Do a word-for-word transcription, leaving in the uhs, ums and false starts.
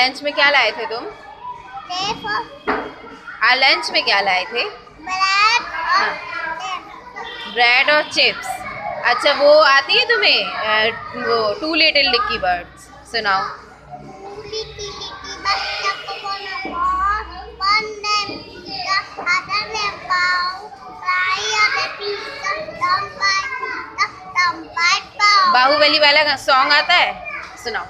Lunch में क्या लाए थे तुम? आज लंच में क्या लाए थे? ब्रेड हाँ, ब्रेड और चिप्स। अच्छा, वो आती है तुम्हें अ, वो टू लिटिल डिक्की बर्ड्स? सुनाओ। बाहुबली वाला सॉन्ग आता है, सुनाओ।